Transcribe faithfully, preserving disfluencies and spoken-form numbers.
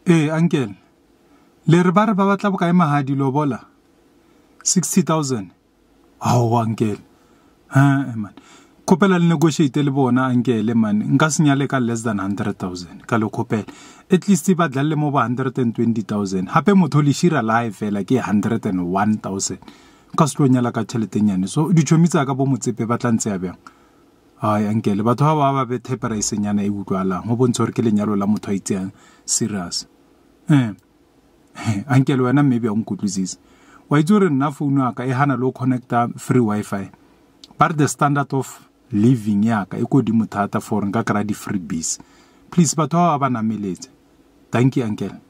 Eh uncle, le re ba re ba batla bokae magadi lobola sixty thousand. Oh uncle, ha man, kopela le negotiate le bona uncle man, nka senyale ka less than one hundred thousand ka lo kopela. At least ba dlalle mo ba one hundred twenty thousand. Hape motho le shira live fela ke one hundred one thousand. Ka se tlo nyala ka tšheletenyane. So di tšhomitsa ka bo motsepe ba tlantse ya bjang. Ai uncle, batho ba ba be the price nyana e utlwalang. Mo bontsha hore ke lenyalo la motho a itseng serious. Eh. Uncle wena maybe on kutlwisisa. Wa itse re nna phone ya ka e hana lo connecta free wifi. But the standard of living ya ka e ko di mothata for nka kra di freebies. Please batho ba ba nameletse. Thank you uncle.